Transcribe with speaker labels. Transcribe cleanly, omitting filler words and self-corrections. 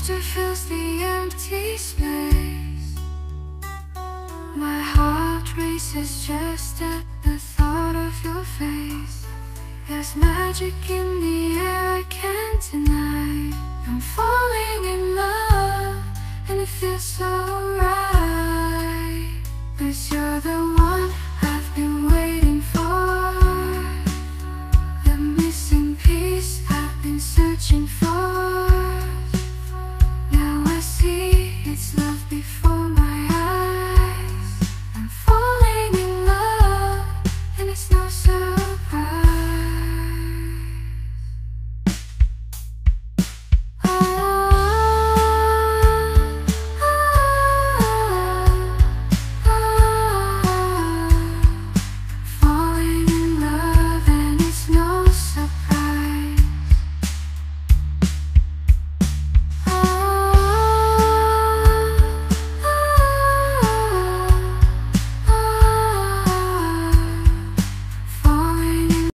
Speaker 1: laughter fills the empty space. My heart races just at the thought of your face. There's magic in the air I can't deny. I'm falling in love, and it feels so